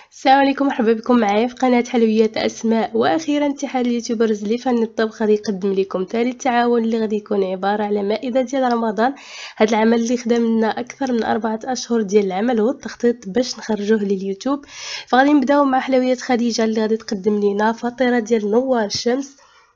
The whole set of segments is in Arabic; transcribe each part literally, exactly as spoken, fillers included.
السلام عليكم، مرحبا بكم معايا في قناه حلويات اسماء. واخيرا اتحاد اليوتيوبرز اللي فن الطبخ غادي يقدم لكم ثالث تعاون اللي غادي يكون عباره على مائده ديال رمضان. هذا العمل اللي خدم لنا اكثر من أربعة اشهر ديال العمل والتخطيط باش نخرجوه لليوتيوب. فغادي نبداو مع حلويات خديجه اللي غادي تقدم لنا فطيره ديال نوار الشمس.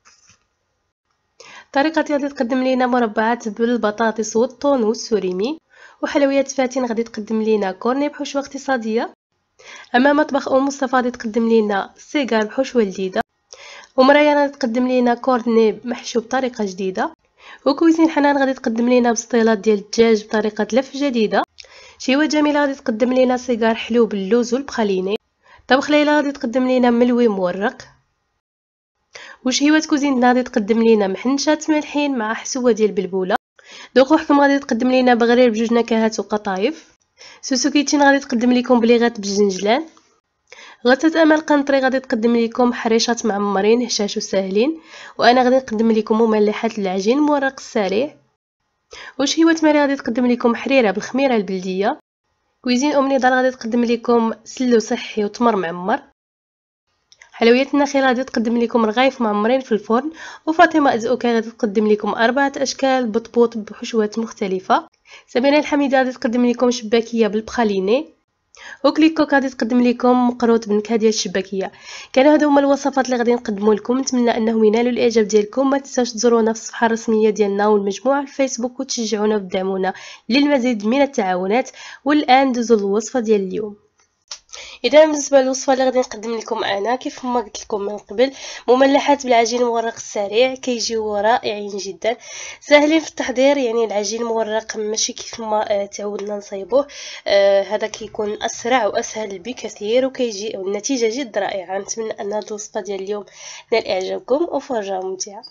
الطريقه ديال غادي تقدم لنا مربعات بالبطاطس والثوم والسوريمي. وحلويات فاتن غادي تقدم لنا كورني بحشوه اقتصاديه. اما مطبخ ام مصطفى غادي تقدم لينا سيجار بحشوه جديده. ومريان غادي تقدم لينا كوردني محشو بطريقه جديده. وكويزين حنان غادي تقدم لينا بسطيلات ديال الدجاج بطريقه لف جديده. شيوه جميله غادي تقدم لينا سيجار حلو باللوز والبخاليني. طبخ ليلى غادي تقدم لينا ملوي مورق. وشهيوه كوزينتنا غادي تقدم لينا محنشات ملحين مع حسوه ديال البلبوله. دوق وحكم غادي تقدم لينا بغرير بجوج نكهات وقطايف. سوسو كيتشين غادي تقدم لكم بليغات بالجنجلان. غطة امل قنطري غادي تقدم لكم حريشات معمرين هشاش وساهلين. وانا غادي نقدم لكم مملحات العجين مورق السريع. وشهيوه ماري غادي تقدم لكم حريره بالخميره البلديه. كويزين ام نضال غادي تقدم لكم سلو صحي وتمر معمر. حلويات النخيل غادي تقدم لكم رغايف معمرين في الفرن. وفاطمه ازؤكا غادي تقدم لكم اربعه اشكال بطبوط بحشوات مختلفه. سميره الحميده غادي تقدم لكم شباكيه بالبخاليني. وكليكوك غادي تقدم لكم مقروط بنكهه ديال الشباكيه. كانوا هادو هما الوصفات اللي غادي نقدموا لكم، نتمنى انهم ينالوا الاعجاب ديالكم. ما تنساوش تزورونا في الصفحه الرسميه ديالنا والمجموعه في الفيسبوك وتشجعونا وتدعمونا للمزيد من التعاونات. والان دوزو للوصفه ديال اليوم. اذا بالنسبه للوصفه اللي غادي نقدم لكم انا كيف ما قلت لكم من قبل، مملحات بالعجين المورق السريع كيجيو رائعين جدا، ساهلين في التحضير. يعني العجين المورق ماشي كيف ما تعودنا نصايبوه، آه هذا كيكون اسرع واسهل بكثير وكيجي النتيجه جد رائعه. نتمنى ان هذه الوصفه ديال اليوم تنال اعجابكم وفرجه ممتعه.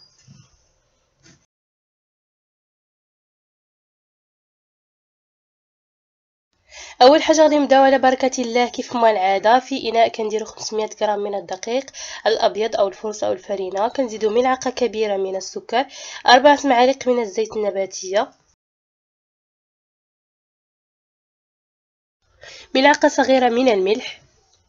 اول حاجه غادي نبداو على بركه الله كيف ما العاده. في اناء كنديروا خمسمية غرام من الدقيق الابيض او الفرص او الفرينه. كنزيدوا ملعقه كبيره من السكر، اربعه معالق من الزيت النباتيه، ملعقه صغيره من الملح.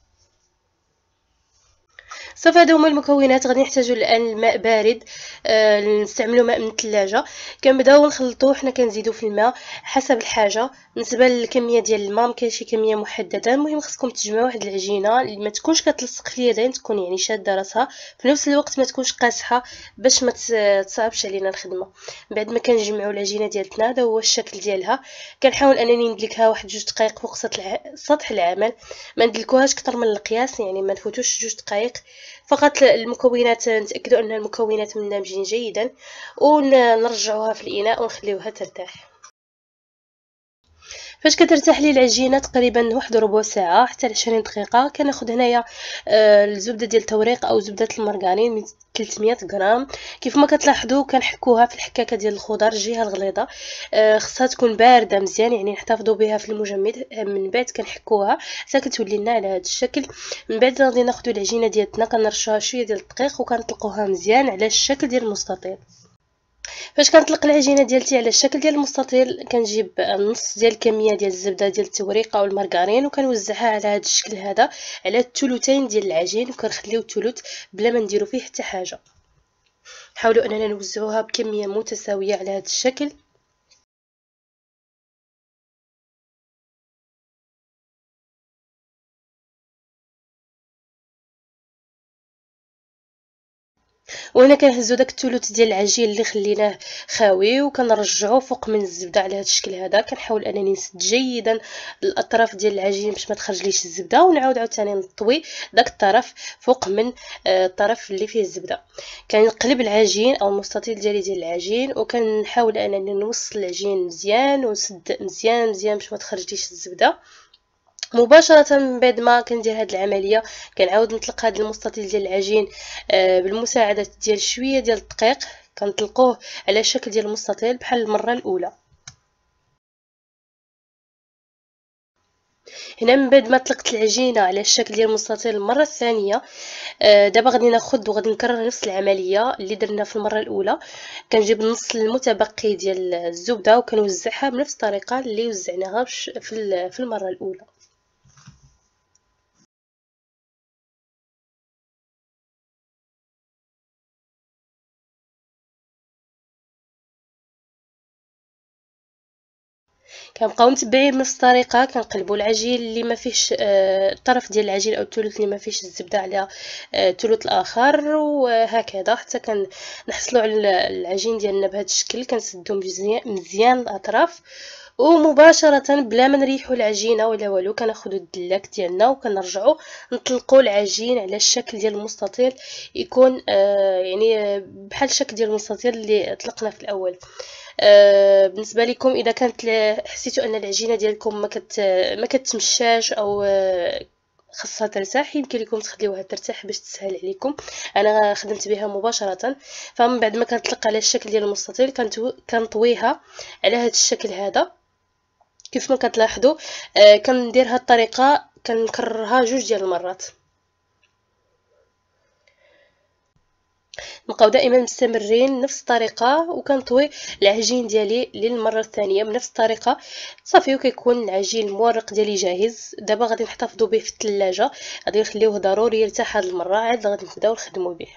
صافي هادو هما المكونات. غادي نحتاجو الان الماء بارد، آه نستعملوا ماء من الثلاجه. كنبداو نخلطوه، حنا كنزيدو في الماء حسب الحاجه. بالنسبه للكميه ديال الماء مكاينش شي كميه محدده، المهم خصكم تجمعوا واحد العجينه اللي ما تكونش كتلصق في اليدين، تكون يعني شاده راسها في نفس الوقت ما تكونش قاصحه باش ما تصعبش علينا الخدمه. بعد ما كنجمعوا العجينه ديالتنا هذا هو الشكل ديالها. كنحاول انني ندلكها واحد جوج دقائق فوق سطح العمل، ما ندلكوهاش اكثر من القياس، يعني ما نفوتوش جوج دقائق فقط. المكونات نتاكدوا ان المكونات مندمجين جيدا ونرجعوها في الاناء ونخليوها ترتاح. فاش كترتاح لي العجينه تقريبا واحد ربع ساعه حتى عشرين دقيقه، كناخذ هنايا آه الزبده ديال التوريق او زبده المرغرين ثلاثمية غرام. كيف ما كتلاحظوا كنحكوها في الحكاكه ديال الخضر الجهه الغليظه، آه خصها تكون بارده مزيان، يعني نحتفظوا بها في المجمد. من بعد كنحكوها حتى كتولي لنا على هذا الشكل. من بعد غادي ناخذوا العجينه ديالتنا كنرشوها شويه ديال الدقيق وكنطلقوها مزيان على الشكل ديال المستطيل. فاش كنطلق العجينه ديالتي على الشكل ديال المستطيل كنجيب نص ديال الكميه ديال الزبده ديال التوريق او المرغرين وكنوزعها على هذا الشكل هذا على الثلثين ديال العجين، وكنخليو الثلث بلا ما نديرو فيه حتى حاجه. حاولوا اننا نوزعوها بكميه متساويه على هذا الشكل. وهنا كنهزو داك الثلث ديال العجين اللي خليناه خاوي وكنرجعوه فوق من الزبده على هذا الشكل هذا. كنحاول انني نسد جيدا الاطراف ديال العجين باش ما تخرجليش الزبده، ونعاود عاوتاني نطوي داك الطرف فوق من الطرف اللي فيه الزبده. كنقلب العجين او المستطيل ديالي ديال العجين وكنحاول انني نوصل العجين مزيان ونسد مزيان مزيان باش ما تخرجليش الزبده. مباشره من بعد ما كندير هذه العمليه كنعاود نطلق هذا المستطيل ديال العجين آه بالمساعده ديال شويه ديال الدقيق، كنطلقوه على الشكل ديال المستطيل بحال المره الاولى. هنا من بعد ما طلقت العجينه على الشكل ديال المستطيل المره الثانيه، آه دابا غادي ناخذ وغادي نكرر نفس العمليه اللي درنا في المره الاولى. كنجيب النص المتبقي ديال الزبده وكنوزعها بنفس الطريقه اللي وزعناها في المره الاولى. كنبقاو متبعين بنفس الطريقه، كنقلبوا العجين اللي ما فيهش آه الطرف ديال العجين او الثلث اللي ما فيهش الزبده على آه الثلث الاخر، وهكذا حتى كنحصلوا على العجين ديالنا بهذا الشكل. كنسدو مزيان مزيان الاطراف، ومباشره بلا ما نريحوا العجينه ولا والو كناخذوا الدلاك ديالنا وكنرجعوا نطلقوا العجين على الشكل ديال المستطيل، يكون آه يعني بحال الشكل ديال المستطيل اللي طلقنا في الاول. آه بالنسبه لكم اذا كانت حسيتوا ان العجينه ديالكم ما كت ما كتمشاش او آه خاصها ترتاح، يمكن لكم تخليوها ترتاح باش تسهل عليكم. انا خدمت بها مباشره، فمن بعد ما كنطلق على الشكل ديال المستطيل كنطويها على هذا الشكل هذا. كيف ما كتلاحظوا آه كندير هذه الطريقه، كنكررها جوج ديال المرات. نبقاو دائما مستمرين نفس الطريقه، وكنطوي العجين ديالي للمره الثانيه بنفس الطريقه صافي، وكيكون العجين المورق ديالي جاهز. دابا غادي نحتفظوا به في الثلاجه، غادي نخليوه ضروري يرتاح هذه المره، عاد غادي نبداو نخدموا به.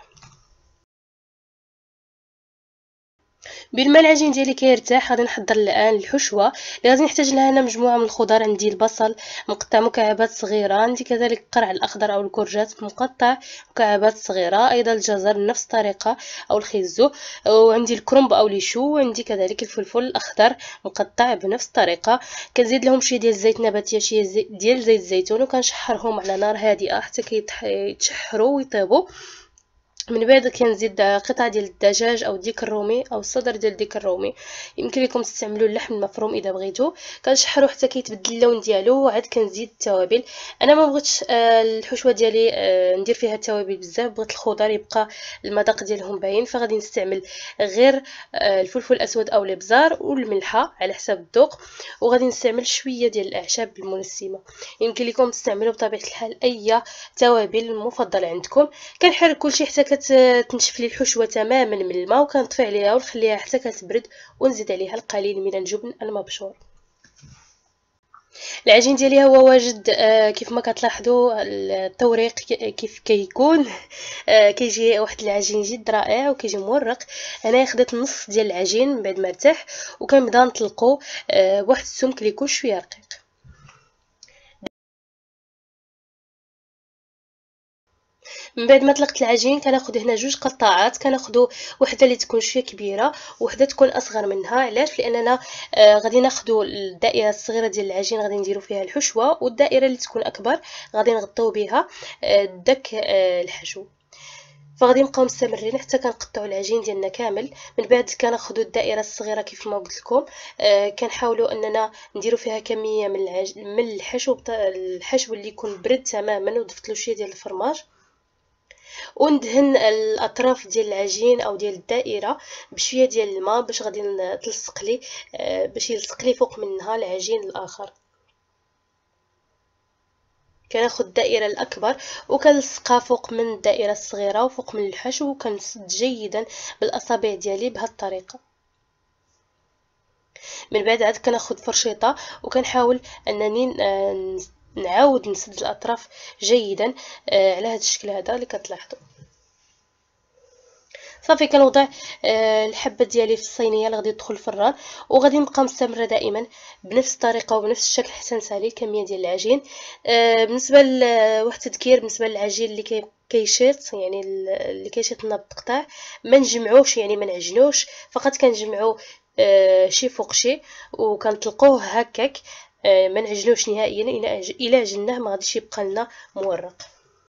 بما العجين ديالي كيرتاح غادي نحضر الان الحشوه اللي غادي نحتاج لها. انا مجموعه من الخضار، عندي البصل مقطع مكعبات صغيره، عندي كذلك القرع الاخضر او الكورجات مقطع مكعبات صغيره، ايضا الجزر نفس الطريقه او الخيزو، وعندي الكرنب او ليشو، وعندي كذلك الفلفل الاخضر مقطع بنفس الطريقه. كنزيد لهم شويه ديال الزيت نباتيه، شويه زي ديال زيت الزيتون، وكنشحرهم على نار هادئه حتى كيتشحروا ويطيبوا. من بعد كنزيد قطعه ديال الدجاج او الديك الرومي او الصدر ديال الديك الرومي، يمكن لكم تستعملوا اللحم المفروم اذا بغيتو. كنشحرو حتى كيتبدل اللون ديالو، وعاد كنزيد التوابل. انا ما بغيتش آه الحشوه ديالي آه ندير فيها التوابل بزاف، بغيت الخضر يبقى المذاق ديالهم باين، فغادي نستعمل غير آه الفلفل الاسود او الابزار والملحه على حساب الذوق، وغادي نستعمل شويه ديال الاعشاب المنسمه. يمكن لكم تستعملوا بطبيعه الحال اي توابل مفضله عندكم. كنحرك كلشي حتى كتنشف لي الحشوه تماما من الماء، وكنطفي عليها ونخليها حتى كتبرد، ونزيد عليها القليل من الجبن المبشور. العجين ديالي هو واجد. آه كيف ما كتلاحظوا التوريق كيف كيكون آه كيجي واحد العجين جد رائع وكيجي مورق. انا خديت نص ديال العجين من بعد ما ارتاح، وكنبدا نطلقو آه بواحد السمك اللي يكون شويه رقيق. من بعد ما طلقت العجين كناخذ هنا جوج قطاعات، كناخذوا وحده اللي تكون شويه كبيره وحده تكون اصغر منها. علاش؟ لاننا آه غادي ناخذوا الدائره الصغيره ديال العجين غادي نديروا فيها الحشوه، والدائره اللي تكون اكبر غادي نغطيو بها آه داك آه الحشو. فغادي نبقاو مستمرين حتى كنقطعوا العجين ديالنا كامل. من بعد كناخذوا الدائره الصغيره كيف ما قلت لكم، آه كنحاولوا اننا نديروا فيها كميه من العج... من الحشو الحشو اللي يكون برد تماما، وضفت له شويه ديال الفرماج، وندهن الاطراف ديال العجين او ديال الدائره بشويه ديال الماء باش غادي تلصق لي باش يلصق لي فوق منها العجين الاخر. كناخذ الدائره الاكبر وكنلصقها فوق من الدائره الصغيره وفوق من الحشو، وكنسد جيدا بالاصابع ديالي بهذه الطريقه. من بعد عاد كناخذ فرشيطه وكنحاول انني نعاود نسد الاطراف جيدا على هذا الشكل هذا اللي كتلاحظوا. صافي كنوضع آه الحبه ديالي في الصينيه اللي غادي تدخل الفران، وغادي نبقى مستمره دائما بنفس الطريقه وبنفس الشكل حتى نسالي الكميه ديال العجين. آه بالنسبه لواحد التذكير بالنسبه للعجين اللي كي كيشيط، يعني اللي كيشيطنا بالتقطاع، ما نجمعوش يعني ما نعجنوش، فقط كنجمعو آه شي فوق شي وكنطلقوه هكاك. آه ما نعجنوش نهائيا، الى عجناه ما غاديش يبقى لنا مورق.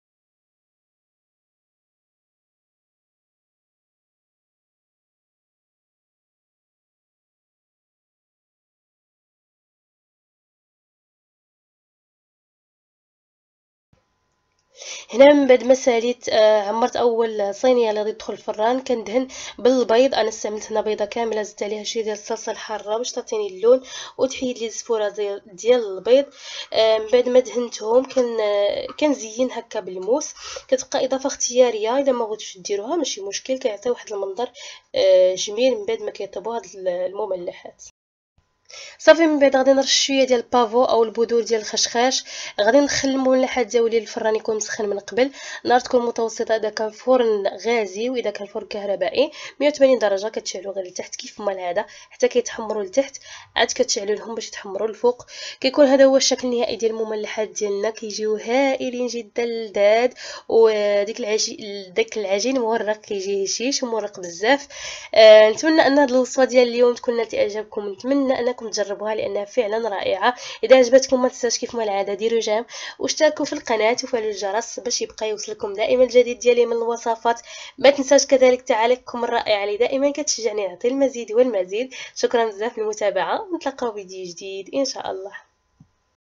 هنا من بعد ما ساليت آه عمرت اول صينيه اللي غادي تدخل الفران، كندهن بالبيض. انا استعملت هنا بيضه كامله، زدت عليها شويه ديال الصلصه الحاره باش تعطيني اللون وتحيد لي الزفوره ديال ديال البيض. آه من بعد ما دهنتهم كن آه كنزين هكا بالموس. كتبقى اضافه اختياريه، اذا ما بغيتوش ديروها ماشي مشكل، كيعطي واحد المنظر آه جميل من بعد ما كيطيبوا هاد المملحات. صافي من بعد غادي نرش شويه ديال البافو او البذور ديال الخشخاش. غادي نخلمو لحد ولي الفران يكون مسخن من قبل. النار تكون متوسطه اذا كان فرن غازي، واذا كان فرن كهربائي مية وثمانين درجه كتشعلو غير لتحت كيف ما العاده حتى كيتحمروا لتحت، عاد كتشعلو لهم باش يتحمروا الفوق. كيكون هذا هو الشكل النهائي ديال المملحات ديالنا، كيجيو هائلين جدا لذاذ، وديك العجين داك العجين مورق كيجي هشيش ومورق بزاف. آه نتمنى ان هذه الوصفه ديال اليوم تكون نالت اعجابكم، نتمنى انكم تجربوها لانها فعلا رائعه. اذا عجبتكم ما تنساوش كيف ما العاده ديروا جيم واشتركوا في القناه وفعلوا الجرس باش يبقى يوصلكم دائما الجديد ديالي من الوصفات. ما تنساوش كذلك تعاليقكم الرائعه اللي دائما كتشجعني نعطي المزيد والمزيد. شكرا بزاف للمتابعه، نتلاقاو فيديو جديد ان شاء الله.